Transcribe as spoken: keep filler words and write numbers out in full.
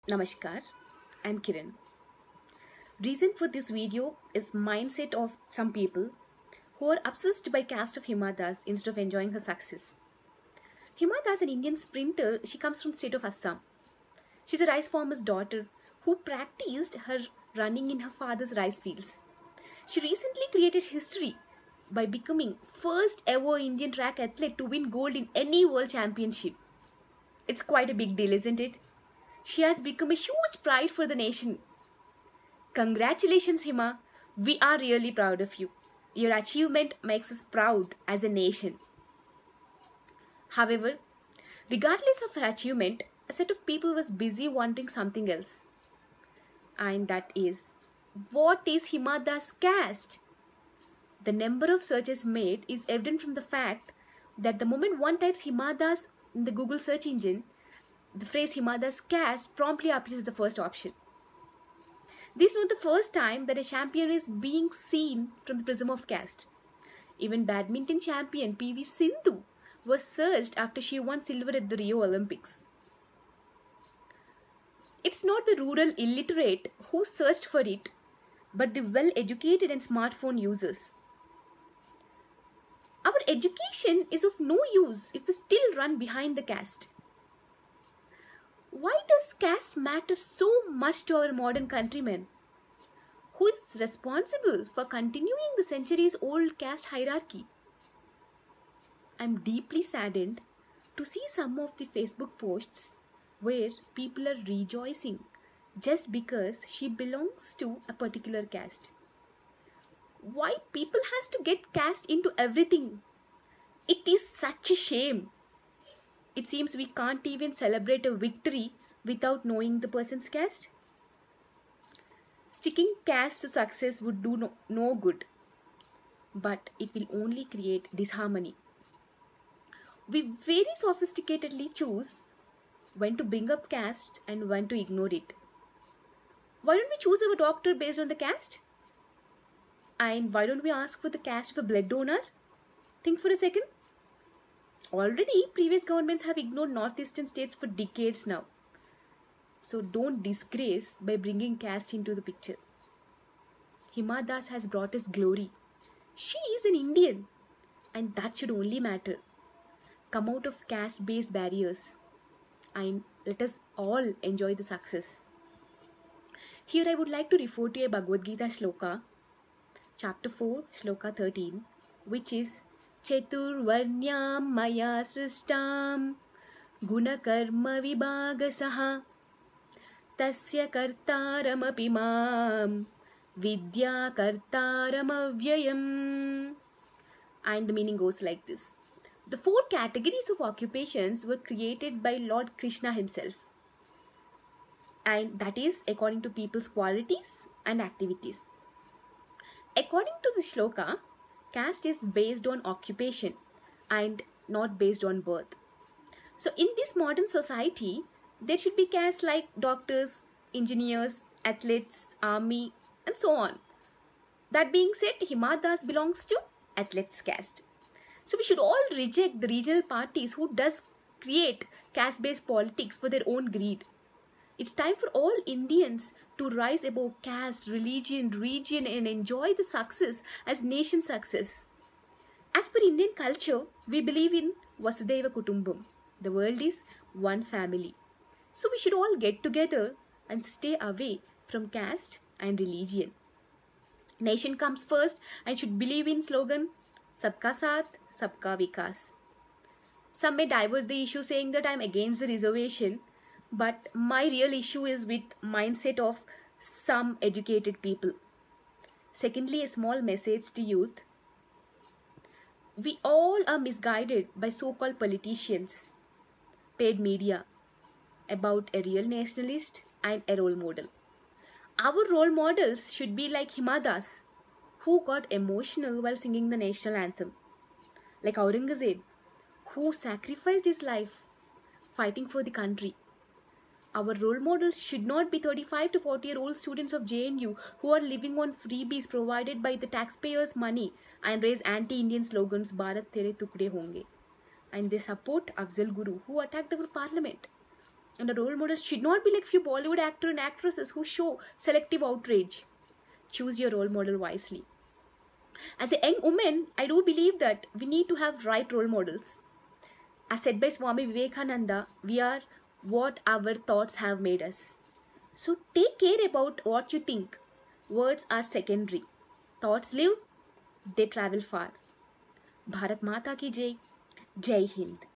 Namaskar, I'm Kiran. Reason for this video is mindset of some people who are obsessed by caste of Hima Das instead of enjoying her success. Hima Das, an Indian sprinter, she comes from state of Assam. She's a rice farmer's daughter who practiced her running in her father's rice fields. She recently created history by becoming first ever Indian track athlete to win gold in any world championship. It's quite a big deal, isn't it? She has become a huge pride for the nation. Congratulations, Hima. We are really proud of you. Your achievement makes us proud as a nation. However, regardless of her achievement, a set of people was busy wondering something else. And that is, what is Hima Das caste? The number of searches made is evident from the fact that the moment one types Hima Das in the Google search engine, the phrase Hima Das caste promptly appears as the first option. This is not the first time that a champion is being seen from the prism of caste. Even badminton champion P V Sindhu was searched after she won silver at the Rio Olympics. It's not the rural illiterate who searched for it, but the well-educated and smartphone users. Our education is of no use if we still run behind the caste. Why does caste matter so much to our modern countrymen? Who is responsible for continuing the centuries-old caste hierarchy? I'm deeply saddened to see some of the Facebook posts where people are rejoicing just because she belongs to a particular caste. Why people has to get caste into everything? It is such a shame. It seems we can't even celebrate a victory without knowing the person's caste. Sticking caste to success would do no, no good, but it will only create disharmony. We very sophisticatedly choose when to bring up caste and when to ignore it. Why don't we choose our doctor based on the caste? And why don't we ask for the caste of a blood donor? Think for a second. Already, previous governments have ignored northeastern states for decades now. So don't disgrace by bringing caste into the picture. Hima Das has brought us glory. She is an Indian, and that should only matter. Come out of caste-based barriers and let us all enjoy the success. Here I would like to refer to a Bhagavad Gita shloka, chapter four, shloka thirteen, which is Cheturvarnyam maya srishtam gunakarma vibhagasaha tasya kartaramapi mam vidya kartaramavyayam. And the meaning goes like this. The four categories of occupations were created by Lord Krishna himself. And that is according to people's qualities and activities. According to the shloka, caste is based on occupation and not based on birth. So in this modern society, there should be castes like doctors, engineers, athletes, army, and so on. That being said, Hima Das belongs to athletes caste. So we should all reject the regional parties who does create caste-based politics for their own greed. It's time for all Indians to rise above caste, religion, region and enjoy the success as nation success. As per Indian culture, we believe in Vasudhaiva Kutumbam. The world is one family. So we should all get together and stay away from caste and religion. Nation comes first and should believe in slogan Sabka Saath, Sabka Vikas. Some may divert the issue saying that I am against the reservation, but my real issue is with mindset of some educated people. Secondly, a small message to youth. We all are misguided by so-called politicians, paid media, about a real nationalist and a role model. Our role models should be like Hima Das, who got emotional while singing the national anthem. Like Aurangzeb, who sacrificed his life fighting for the country. Our role models should not be thirty-five to forty year old students of J N U who are living on freebies provided by the taxpayers' money and raise anti-Indian slogans Bharat Tere Tukde Honge. And they support Afzal Guru who attacked our parliament. And the role models should not be like few Bollywood actors and actresses who show selective outrage. Choose your role model wisely. As a young woman, I do believe that we need to have right role models. As said by Swami Vivekananda, we are what our thoughts have made us. So take care about what you think. Words are secondary. Thoughts live, they travel far. Bharat Mata ki Jai. Jai Hind.